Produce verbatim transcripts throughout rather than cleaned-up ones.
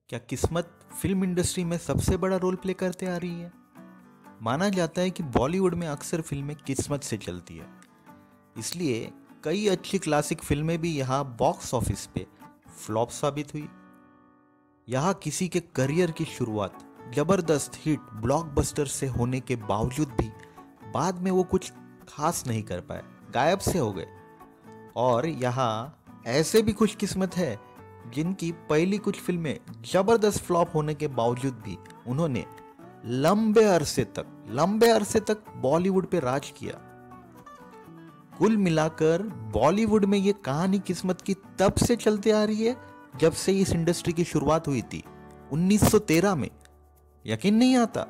क्या किस्मत film industry में सबसे बड़ा रोल प्ले करते आ रही है? माना जाता है कि बॉलीवुड में अक्सर फिल्में किस्मत से चलती है, इसलिए कई अच्छी क्लासिक फिल्में भी यहाँ बॉक्स ऑफिस पे फ्लॉप साबित हुई। यहाँ किसी के करियर की शुरुआत जबरदस्त हिट ब्लॉकबस्टर से होने के बावजूद भी बाद में वो कुछ खास नहीं कर पाए, गायब से हो गए। और यहाँ ऐसे भी खुशकिस्मत है जिनकी पहली कुछ फिल्में जबरदस्त फ्लॉप होने के बावजूद भी उन्होंने लंबे अरसे तक लंबे अरसे तक बॉलीवुड पे राज किया। कुल मिलाकर बॉलीवुड में ये कहानी किस्मत की तब से चलते आ रही है जब से इस इंडस्ट्री की शुरुआत हुई थी उन्नीस सौ तेरह में। यकीन नहीं आता?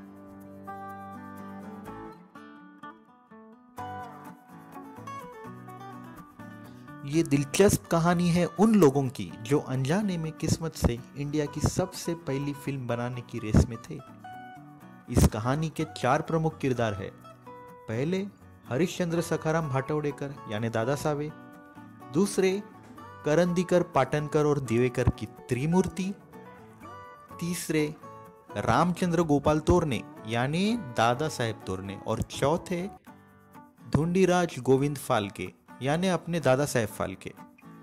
ये दिलचस्प कहानी है उन लोगों की जो अनजाने में किस्मत से इंडिया की सबसे पहली फिल्म बनाने की रेस में थे। इस कहानी के चार प्रमुख किरदार हैं। पहले हरिश्चंद्र सखाराम भाटवड़ेकर यानी दादा सावे, दूसरे करंदीकर पाटनकर और दिवेकर की त्रिमूर्ति, तीसरे रामचंद्र गोपाल तोरने यानी दादा साहेब तोरने, और चौथे धुंडीराज गोविंद फाल्के यानी अपने दादा साहेब फाल्के।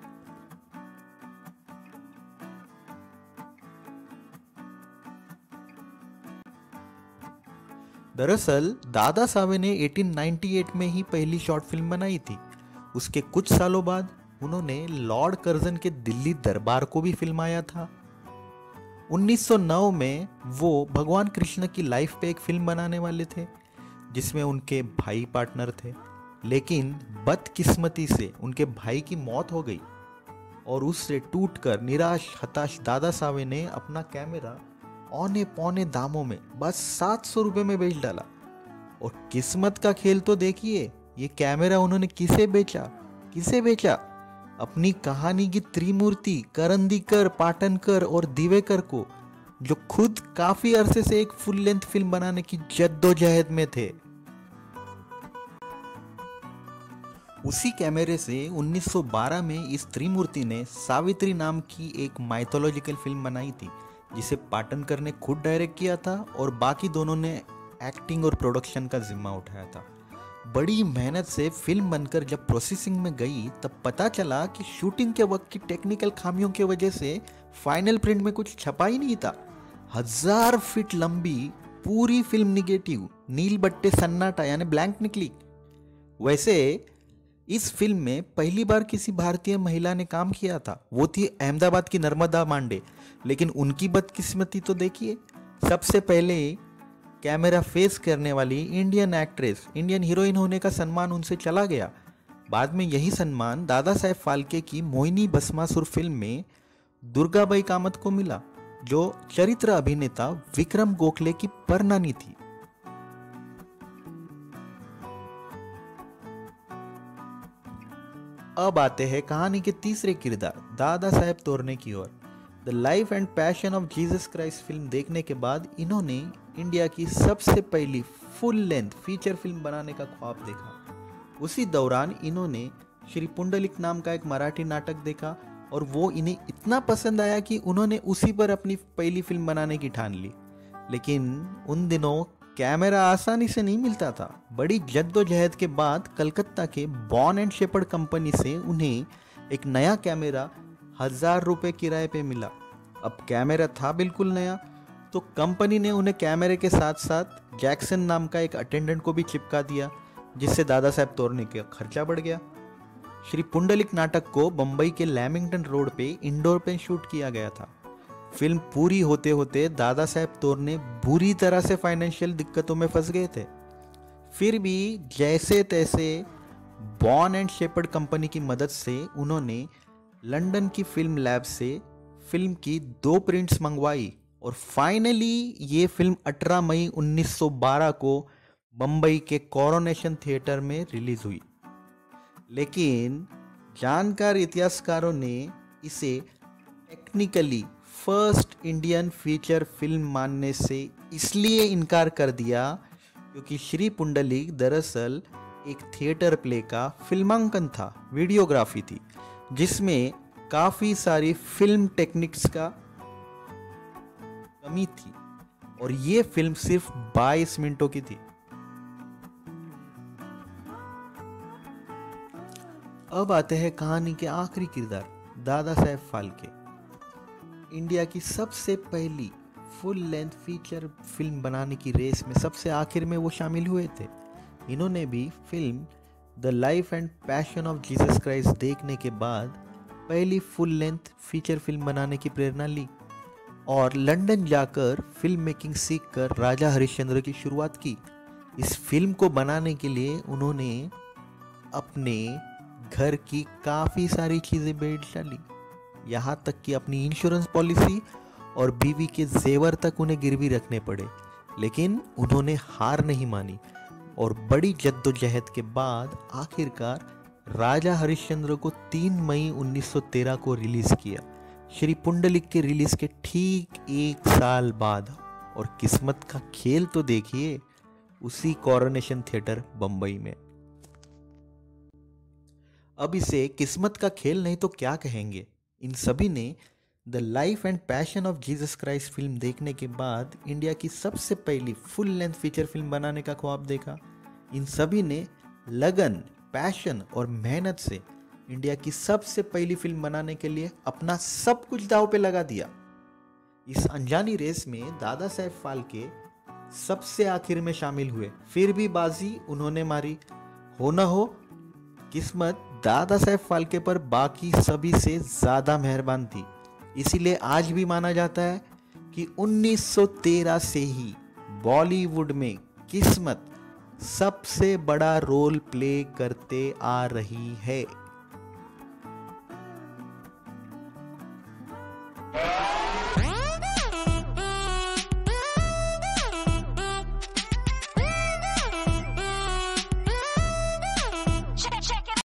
दरअसल दादा सावे ने अठारह सौ अट्ठानवे में ही पहली शॉर्ट फिल्म बनाई थी। उसके कुछ सालों बाद उन्होंने लॉर्ड कर्जन के दिल्ली दरबार को भी फिल्माया था। उन्नीस सौ नौ में वो भगवान कृष्ण की लाइफ पे एक फिल्म बनाने वाले थे जिसमें उनके भाई पार्टनर थे, लेकिन बदकिस्मती से उनके भाई की मौत हो गई और उससे टूटकर निराश हताश दादा सावे ने अपना कैमरा औने पौने दामों में बस सात सौ रुपये में बेच डाला। और किस्मत का खेल तो देखिए, ये कैमरा उन्होंने किसे बेचा किसे बेचा अपनी कहानी की त्रिमूर्ति करंदीकर, पाटनकर और दिवेकर को, जो खुद काफी अरसे से एक फुल लेंथ फिल्म बनाने की जद्दोजहद में थे। उसी कैमरे से उन्नीस सौ बारह में इस त्रिमूर्ति ने सावित्री नाम की एक माइथोलॉजिकल फिल्म बनाई थी जिसे पाटनकर ने खुद डायरेक्ट किया था और बाकी दोनों ने एक्टिंग और प्रोडक्शन का जिम्मा उठाया था। बड़ी मेहनत से फिल्म बनकर जब प्रोसेसिंग में गई तब पता चला कि शूटिंग के वक्त की टेक्निकल खामियों की वजह से फाइनल प्रिंट में कुछ छपा ही नहीं था। हजार फीट लंबी पूरी फिल्म निगेटिव नील बट्टे सन्नाटा यानी ब्लैंक निकली। वैसे इस फिल्म में पहली बार किसी भारतीय महिला ने काम किया था, वो थी अहमदाबाद की नर्मदा मांडे। लेकिन उनकी बदकिस्मती तो देखिए, सबसे पहले कैमरा फेस करने वाली इंडियन एक्ट्रेस, इंडियन हीरोइन होने का सम्मान उनसे चला गया। बाद में यही सम्मान दादा साहेब फाल्के की मोहिनी भस्मासुर फिल्म में दुर्गाबाई कामत को मिला, जो चरित्र अभिनेता विक्रम गोखले की परनानी थी। अब आते हैं कहानी के तीसरे किरदार दादा साहेब तोरने की ओर। The life and passion of Jesus Christ film देखने के बाद इन्होंने इंडिया की सबसे पहली फुल लेंथ फीचर फिल्म बनाने का ख्वाब देखा। उसी दौरान इन्होंने श्री पुंडलिक नाम का एक मराठी नाटक देखा और वो इन्हें इतना पसंद आया कि उन्होंने उसी पर अपनी पहली फिल्म बनाने की ठान ली। लेकिन उन दिनों कैमरा आसानी से नहीं मिलता था। बड़ी जद्दोजहद के बाद कलकत्ता के बॉर्न एंड शेपर्ड कंपनी से उन्हें एक नया कैमरा हजार रुपए किराए पे मिला। अब कैमरा था बिल्कुल नया, तो कंपनी ने उन्हें कैमरे के साथ साथ जैक्सन नाम का एक अटेंडेंट को भी चिपका दिया, जिससे दादा साहेब तोरने का खर्चा बढ़ गया। श्री पुंडलिक नाटक को बंबई के लैमिंगटन रोड पे इंडोर पे शूट किया गया था। फिल्म पूरी होते होते दादा साहेब तोरने बुरी तरह से फाइनेंशियल दिक्कतों में फंस गए थे। फिर भी जैसे तैसे बॉर्न एंड शेपर्ड कंपनी की मदद से उन्होंने लंदन की फिल्म लैब से फिल्म की दो प्रिंट्स मंगवाई और फाइनली ये फिल्म अठारह मई उन्नीस सौ बारह को बंबई के कोरोनेशन थिएटर में रिलीज हुई। लेकिन जानकार इतिहासकारों ने इसे technically first Indian feature film मानने से इसलिए इनकार कर दिया क्योंकि श्री पुंडलिक दरअसल एक थिएटर प्ले का फिल्मांकन था, वीडियोग्राफी थी, जिसमें काफ़ी सारी फिल्म टेक्निक्स का कमी थी और ये फिल्म सिर्फ बाईस मिनटों की थी। अब आते हैं कहानी के आखिरी किरदार दादा साहेब फाल्के। इंडिया की सबसे पहली फुल लेंथ फीचर फिल्म बनाने की रेस में सबसे आखिर में वो शामिल हुए थे। इन्होंने भी film the life and passion of Jesus Christ देखने के बाद पहली फुल लेंथ फीचर फिल्म बनाने की प्रेरणा ली और लंदन जाकर फिल्म मेकिंग सीखकर राजा हरिश्चंद्र की शुरुआत की। इस फिल्म को बनाने के लिए उन्होंने अपने घर की काफ़ी सारी चीज़ें बेच डाली, यहाँ तक कि अपनी इंश्योरेंस पॉलिसी और बीवी के जेवर तक उन्हें गिरवी रखने पड़े। लेकिन उन्होंने हार नहीं मानी और बड़ी जद्दोजहद के बाद आखिरकार राजा हरिश्चंद्र को तीन मई उन्नीस सौ तेरह को रिलीज़ किया, श्री पुंडलिक के रिलीज़ के ठीक एक साल बाद। और किस्मत का खेल तो देखिए, उसी कोरोनेशन थिएटर बम्बई में। अब इसे किस्मत का खेल नहीं तो क्या कहेंगे। इन सभी ने the life and passion of Jesus Christ film देखने के बाद इंडिया की सबसे पहली फुल लेंथ फीचर फिल्म बनाने का ख्वाब देखा। इन सभी ने लगन, पैशन और मेहनत से इंडिया की सबसे पहली फिल्म बनाने के लिए अपना सब कुछ दांव पे लगा दिया। इस अनजानी रेस में दादा साहेब फाल्के सबसे आखिर में शामिल हुए, फिर भी बाजी उन्होंने मारी। हो ना हो, किस्मत दादा साहेब फाल्के पर बाकी सभी से ज्यादा मेहरबान थी। इसीलिए आज भी माना जाता है कि उन्नीस सौ तेरह से ही बॉलीवुड में किस्मत सबसे बड़ा रोल प्ले करते आ रही है।